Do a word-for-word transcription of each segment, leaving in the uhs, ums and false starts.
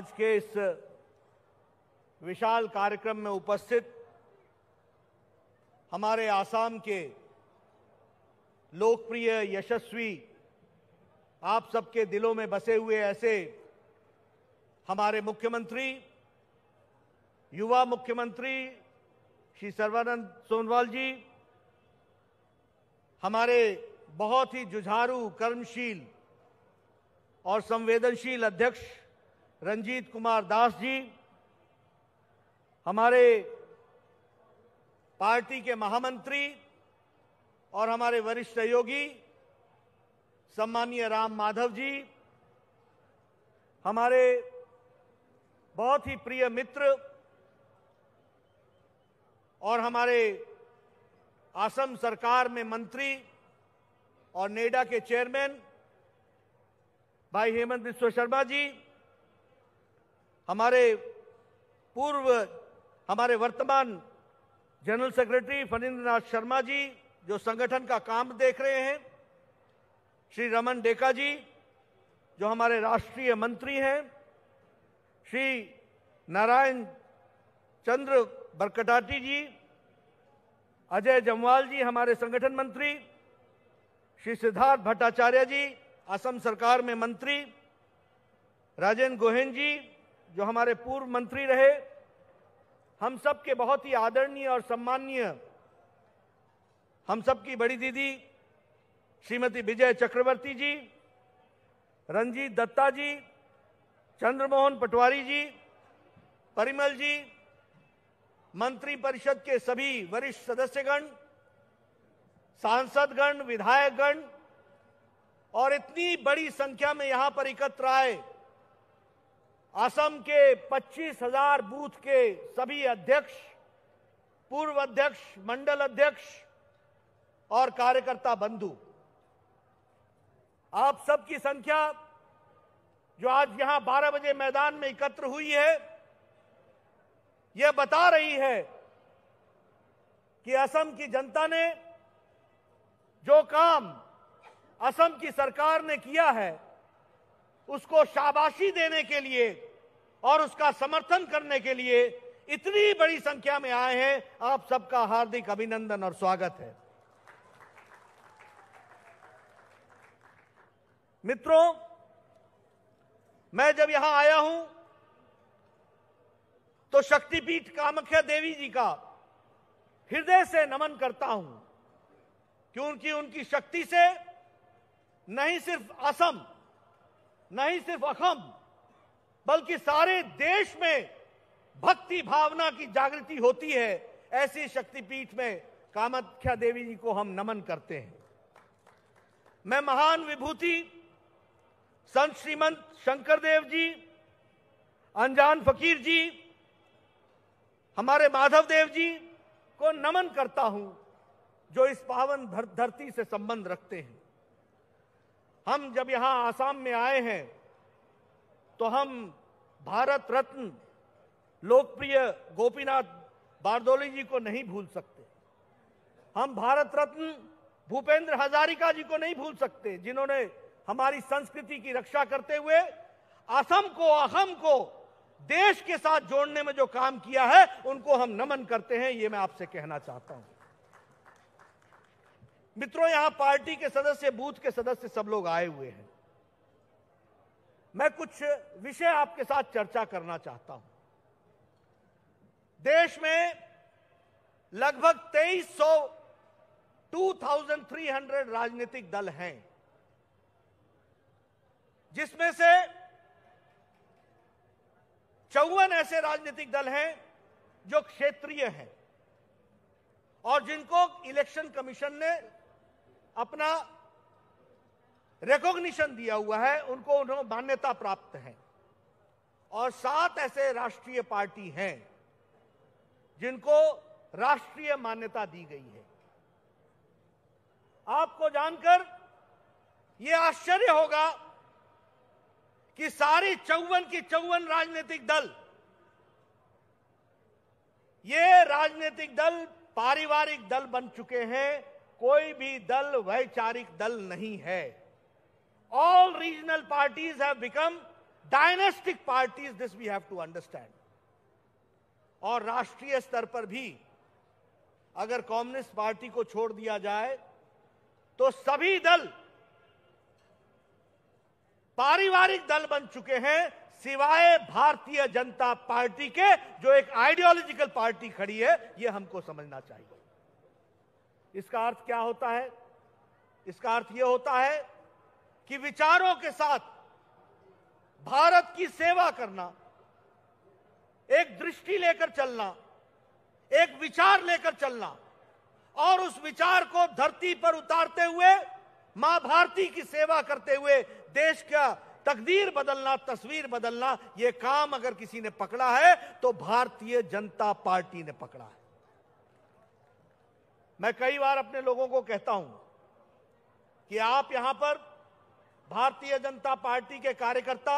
आज के इस विशाल कार्यक्रम में उपस्थित हमारे आसाम के लोकप्रिय, यशस्वी, आप सबके दिलों में बसे हुए ऐसे हमारे मुख्यमंत्री, युवा मुख्यमंत्री श्री सर्बानंद सोनोवाल जी, हमारे बहुत ही जुझारू, कर्मशील और संवेदनशील अध्यक्ष रंजीत कुमार दास जी, हमारे पार्टी के महामंत्री और हमारे वरिष्ठ सहयोगी सम्मानीय राम माधव जी, हमारे बहुत ही प्रिय मित्र और हमारे असम सरकार में मंत्री और नेडा के चेयरमैन भाई हेमंत बिस्वा शर्मा जी, हमारे पूर्व हमारे वर्तमान जनरल सेक्रेटरी फणींद्र नाथ शर्मा जी जो संगठन का काम देख रहे हैं, श्री रमन डेका जी जो हमारे राष्ट्रीय मंत्री हैं, श्री नारायण चंद्र बरकटाटी जी, अजय जमवाल जी हमारे संगठन मंत्री, श्री सिद्धार्थ भट्टाचार्य जी असम सरकार में मंत्री, राजेंद्र गोहेन जी जो हमारे पूर्व मंत्री रहे, हम सब के बहुत ही आदरणीय और सम्माननीय हम सब की बड़ी दीदी श्रीमती विजय चक्रवर्ती जी, रंजीत दत्ता जी, चंद्रमोहन पटवारी जी, परिमल जी, मंत्री परिषद के सभी वरिष्ठ सदस्यगण, सांसदगण, विधायकगण और इतनी बड़ी संख्या में यहां पर एकत्र आए असम के पच्चीस हजार बूथ के सभी अध्यक्ष, पूर्व अध्यक्ष, मंडल अध्यक्ष और कार्यकर्ता बंधु, आप सबकी संख्या जो आज यहां बारह बजे मैदान में एकत्र हुई है, यह बता रही है कि असम की जनता ने जो काम असम की सरकार ने किया है उसको शाबाशी देने के लिए और उसका समर्थन करने के लिए इतनी बड़ी संख्या में आए हैं। आप सबका हार्दिक अभिनंदन और स्वागत है। मित्रों, मैं जब यहां आया हूं तो शक्तिपीठ कामाख्या देवी जी का हृदय से नमन करता हूं, क्योंकि उनकी शक्ति से नहीं सिर्फ असम, नहीं सिर्फ असम, बल्कि सारे देश में भक्ति भावना की जागृति होती है। ऐसी शक्तिपीठ में कामाख्या देवी जी को हम नमन करते हैं। मैं महान विभूति संत श्रीमंत शंकरदेव जी, अनजान फकीर जी, हमारे माधव देव जी को नमन करता हूं जो इस पावन धरती से संबंध रखते हैं। हम जब यहां आसाम में आए हैं तो हम भारत रत्न लोकप्रिय गोपीनाथ बारदोली जी को नहीं भूल सकते। हम भारत रत्न भूपेंद्र हजारिका जी को नहीं भूल सकते, जिन्होंने हमारी संस्कृति की रक्षा करते हुए असम को, अहम को देश के साथ जोड़ने में जो काम किया है, उनको हम नमन करते हैं। ये मैं आपसे कहना चाहता हूं। मित्रों, यहां पार्टी के सदस्य, बूथ के सदस्य सब लोग आए हुए हैं। मैं कुछ विषय आपके साथ चर्चा करना चाहता हूं। देश में लगभग तेईस सौ दो हज़ार तीन सौ राजनीतिक दल हैं, जिसमें से चौवन ऐसे राजनीतिक दल हैं जो क्षेत्रीय हैं और जिनको इलेक्शन कमीशन ने अपना रिकॉग्निशन दिया हुआ है, उनको उन्हें मान्यता प्राप्त है। और सात ऐसे राष्ट्रीय पार्टी हैं जिनको राष्ट्रीय मान्यता दी गई है। आपको जानकर यह आश्चर्य होगा कि सारी चौवन की चौवन राजनीतिक दल, ये राजनीतिक दल पारिवारिक दल बन चुके हैं। कोई भी दल वैचारिक दल नहीं है। All regional parties have become dynastic parties, this we have to understand. और राष्ट्रीय स्तर पर भी अगर कम्युनिस्ट पार्टी को छोड़ दिया जाए तो सभी दल पारिवारिक दल बन चुके हैं, सिवाय भारतीय जनता पार्टी के, जो एक आइडियोलॉजिकल पार्टी खड़ी है। यह हमको समझना चाहिए। इसका अर्थ क्या होता है? इसका अर्थ यह होता है कि विचारों के साथ भारत की सेवा करना, एक दृष्टि लेकर चलना, एक विचार लेकर चलना और उस विचार को धरती पर उतारते हुए मां भारती की सेवा करते हुए देश का तकदीर बदलना, तस्वीर बदलना, यह काम अगर किसी ने पकड़ा है तो भारतीय जनता पार्टी ने पकड़ा है। मैं कई बार अपने लोगों को कहता हूं कि आप यहां पर भारतीय जनता पार्टी के कार्यकर्ता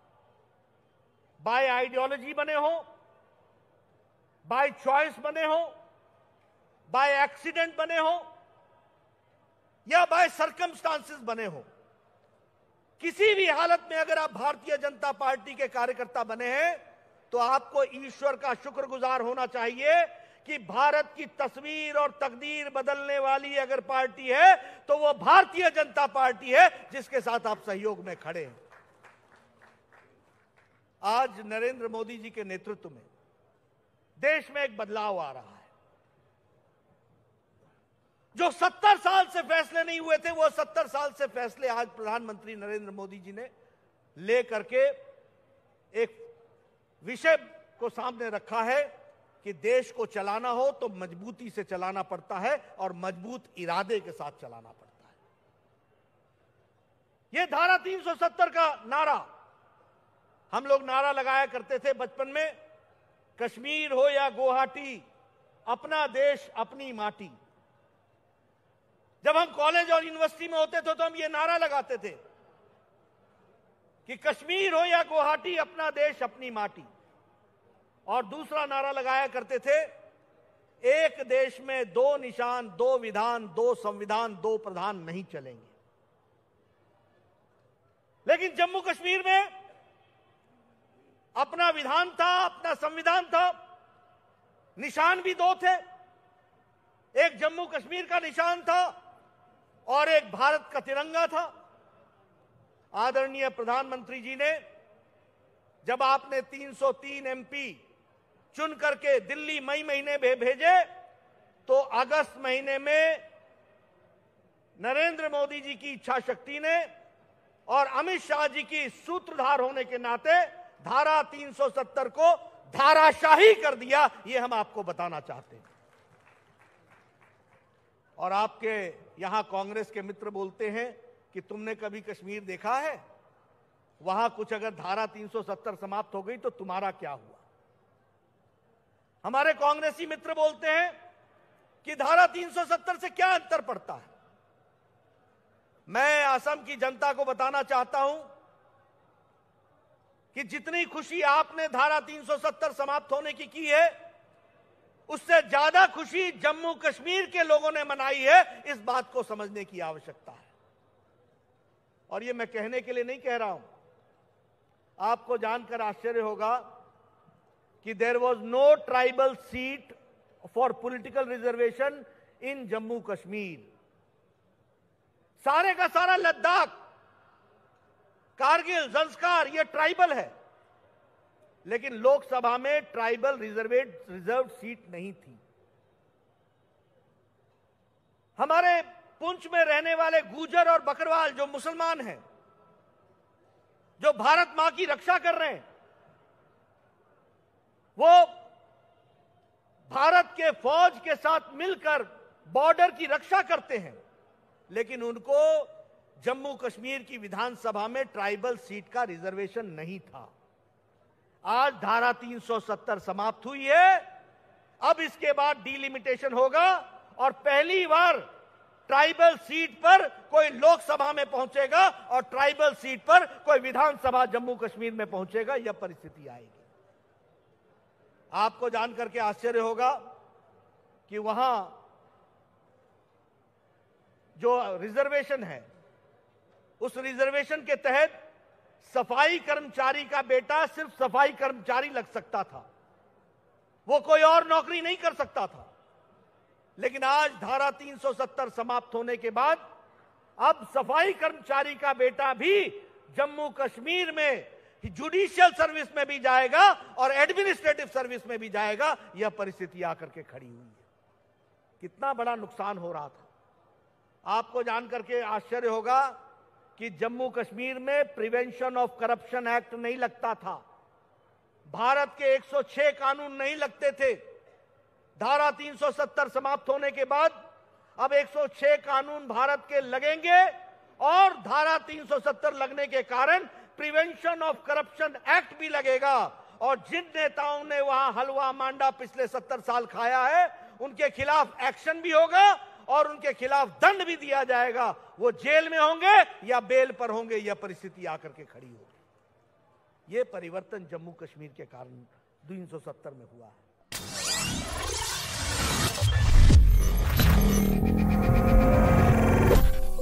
बाय आइडियोलॉजी बने हो, बाय चॉइस बने हो, बाय एक्सीडेंट बने हो या बाय सर्कमस्टांसेस बने हो, किसी भी हालत में अगर आप भारतीय जनता पार्टी के कार्यकर्ता बने हैं तो आपको ईश्वर का शुक्रगुजार होना चाहिए कि भारत की तस्वीर और तकदीर बदलने वाली अगर पार्टी है तो वो भारतीय जनता पार्टी है, जिसके साथ आप सहयोग में खड़े हैं। आज नरेंद्र मोदी जी के नेतृत्व में देश में एक बदलाव आ रहा है। जो सत्तर साल से फैसले नहीं हुए थे, वो सत्तर साल से फैसले आज प्रधानमंत्री नरेंद्र मोदी जी ने ले करके एक विषय को सामने रखा है कि देश को चलाना हो तो मजबूती से चलाना पड़ता है और मजबूत इरादे के साथ चलाना पड़ता है। यह धारा तीन सौ सत्तर का नारा हम लोग नारा लगाया करते थे बचपन में, कश्मीर हो या गुवाहाटी, अपना देश अपनी माटी। जब हम कॉलेज और यूनिवर्सिटी में होते थे तो हम ये नारा लगाते थे कि कश्मीर हो या गुवाहाटी, अपना देश अपनी माटी। और दूसरा नारा लगाया करते थे, एक देश में दो निशान, दो विधान, दो संविधान, दो प्रधान नहीं चलेंगे। लेकिन जम्मू कश्मीर में अपना विधान था, अपना संविधान था, निशान भी दो थे। एक जम्मू कश्मीर का निशान था और एक भारत का तिरंगा था। आदरणीय प्रधानमंत्री जी ने जब आपने तीन सौ तीन एमपी चुन करके दिल्ली मई महीने में भेजे तो अगस्त महीने में नरेंद्र मोदी जी की इच्छा शक्ति ने और अमित शाह जी की सूत्रधार होने के नाते धारा तीन सौ सत्तर को धाराशाही कर दिया। यह हम आपको बताना चाहते हैं। और आपके यहां कांग्रेस के मित्र बोलते हैं कि तुमने कभी कश्मीर देखा है? वहां कुछ अगर धारा तीन सौ सत्तर समाप्त हो गई तो तुम्हारा क्या हुआ? हमारे कांग्रेसी मित्र बोलते हैं कि धारा तीन सौ सत्तर से क्या अंतर पड़ता है। मैं असम की जनता को बताना चाहता हूं कि जितनी खुशी आपने धारा तीन सौ सत्तर समाप्त होने की की है, उससे ज्यादा खुशी जम्मू कश्मीर के लोगों ने मनाई है। इस बात को समझने की आवश्यकता है। और यह मैं कहने के लिए नहीं कह रहा हूं, आपको जानकर आश्चर्य होगा कि there was no tribal seat for political reservation in Jammu Kashmir. सारे का सारा लद्दाख, कारगिल, जंस्कार, यह ट्राइबल है, लेकिन लोकसभा में ट्राइबल रिजर्वेड रिजर्व सीट नहीं थी। हमारे पुंछ में रहने वाले गुर्जर और बकरवाल जो मुसलमान हैं, जो भारत मां की रक्षा कर रहे हैं, वो भारत के फौज के साथ मिलकर बॉर्डर की रक्षा करते हैं, लेकिन उनको जम्मू कश्मीर की विधानसभा में ट्राइबल सीट का रिजर्वेशन नहीं था। आज धारा तीन सौ सत्तर समाप्त हुई है। अब इसके बाद डिलिमिटेशन होगा और पहली बार ट्राइबल सीट पर कोई लोकसभा में पहुंचेगा और ट्राइबल सीट पर कोई विधानसभा जम्मू कश्मीर में पहुंचेगा। यह परिस्थिति आएगी। आपको जानकर के आश्चर्य होगा कि वहां जो रिजर्वेशन है, उस रिजर्वेशन के तहत सफाई कर्मचारी का बेटा सिर्फ सफाई कर्मचारी लग सकता था, वो कोई और नौकरी नहीं कर सकता था। लेकिन आज धारा तीन सौ सत्तर समाप्त होने के बाद अब सफाई कर्मचारी का बेटा भी जम्मू कश्मीर में जुडिशियल सर्विस में भी जाएगा और एडमिनिस्ट्रेटिव सर्विस में भी जाएगा। यह परिस्थिति आकर के खड़ी हुई है। कितना बड़ा नुकसान हो रहा था। आपको जानकर के आश्चर्य होगा कि जम्मू कश्मीर में प्रिवेंशन ऑफ करप्शन एक्ट नहीं लगता था। भारत के एक सौ छह कानून नहीं लगते थे। धारा तीन सौ सत्तर समाप्त होने के बाद अब एक सौ छह कानून भारत के लगेंगे और धारा तीन सौ सत्तर लगने के कारण प्रिवेंशन ऑफ करप्शन एक्ट भी लगेगा। और जिन नेताओं ने वहां हलवा मांडा पिछले सत्तर साल खाया है, उनके खिलाफ एक्शन भी होगा और उनके खिलाफ दंड भी दिया जाएगा। वो जेल में होंगे या बेल पर होंगे, यह परिस्थिति आकर के खड़ी होगी। यह परिवर्तन जम्मू कश्मीर के कारण तीन सौ सत्तर में हुआ है।